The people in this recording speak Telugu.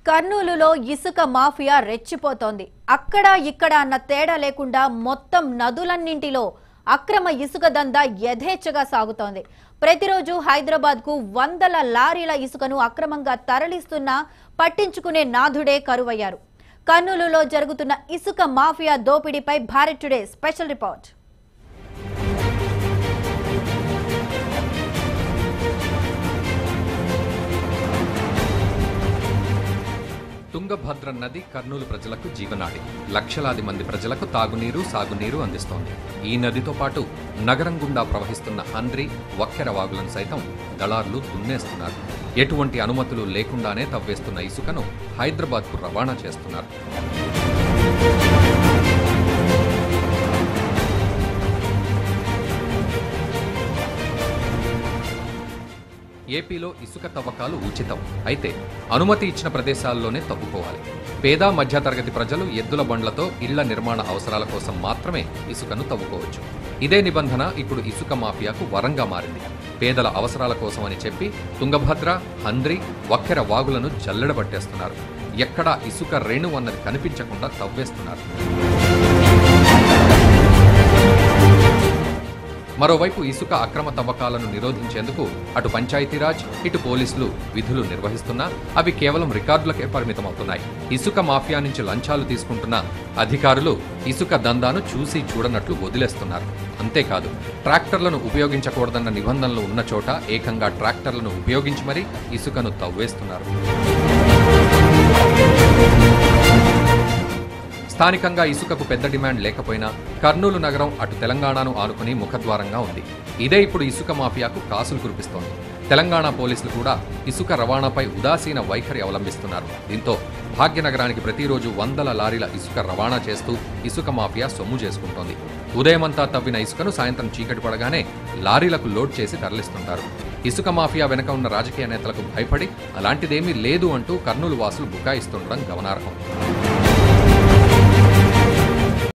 కర్నూలులో ఇసుక మాఫియా రెచ్చిపోతోంది. అక్కడ ఇక్కడ అన్న తేడా లేకుండా మొత్తం నదులన్నింటిలో అక్రమ ఇసుక దందా యథేచ్ఛగా సాగుతోంది. ప్రతిరోజు హైదరాబాద్ కు వందల లారీల ఇసుకను అక్రమంగా తరలిస్తున్నా పట్టించుకునే నాథుడే కరువయ్యారు. కర్నూలులో జరుగుతున్న ఇసుక మాఫియా దోపిడీపై Bharat today special report. Tungabhadra నది కర్నూలు ప్రజలకు జీవనాడి. లక్షలాది మంది ప్రజలకు తాగునీరు, సాగునీరు అందిస్తోంది. ఈ నదితో పాటు నగరం గుండా ప్రవహిస్తున్న హంద్రి, వక్కెర వాగులను సైతం దళార్లు దున్నేస్తున్నారు. ఎటువంటి అనుమతులు లేకుండానే తవ్వేస్తున్న ఇసుకను హైదరాబాద్కు రవాణా చేస్తున్నారు. ఏపీలో ఇసుక తవ్వకాలు ఉచితం. అయితే అనుమతి ఇచ్చిన ప్రదేశాల్లోనే తవ్వుకోవాలి. పేద మధ్యతరగతి ప్రజలు ఎద్దుల బండ్లతో ఇళ్ల నిర్మాణ అవసరాల కోసం మాత్రమే ఇసుకను తవ్వుకోవచ్చు. ఇదే నిబంధన ఇప్పుడు ఇసుక మాఫియాకు వరంగా మారింది. పేదల అవసరాల కోసమని చెప్పి తుంగభద్ర, హంద్రి, వక్కెర వాగులను జల్లెడబట్టేస్తున్నారు. ఎక్కడా ఇసుక రేణు అన్నది కనిపించకుండా తవ్వేస్తున్నారు. మరోవైపు ఇసుక అక్రమ తవ్వకాలను నిరోధించేందుకు అటు పంచాయతీరాజ్, ఇటు పోలీసులు విధులు నిర్వహిస్తున్నా అవి కేవలం రికార్డులకే పరిమితమవుతున్నాయి. ఇసుక మాఫియా నుంచి లంచాలు తీసుకుంటున్న అధికారులు ఇసుక దందాను చూసి చూడనట్లు వదిలేస్తున్నారు. అంతేకాదు, ట్రాక్టర్లను ఉపయోగించకూడదన్న నిబంధనలు ఉన్న చోట ఏకంగా ట్రాక్టర్లను ఉపయోగించి మరీ ఇసుకను తవ్వేస్తున్నారు. స్థానికంగా ఇసుకకు పెద్ద డిమాండ్ లేకపోయినా కర్నూలు నగరం అటు తెలంగాణను ఆనుకుని ముఖద్వారంగా ఉంది. ఇదే ఇప్పుడు ఇసుక మాఫియాకు కాసులు కురిపిస్తోంది. తెలంగాణ పోలీసులు కూడా ఇసుక రవాణాపై ఉదాసీన వైఖరి అవలంబిస్తున్నారు. దీంతో భాగ్యనగరానికి ప్రతిరోజు వందల లారీల ఇసుక రవాణా చేస్తూ ఇసుక మాఫియా సొమ్ము చేసుకుంటోంది. ఉదయమంతా తవ్విన ఇసుకను సాయంత్రం చీకటి పడగానే లారీలకు లోడ్ చేసి తరలిస్తుంటారు. ఇసుక మాఫియా వెనక ఉన్న రాజకీయ నేతలకు భయపడి అలాంటిదేమీ లేదు అంటూ కర్నూలు వాసులు బుకాయిస్తుండడం గమనార్హం.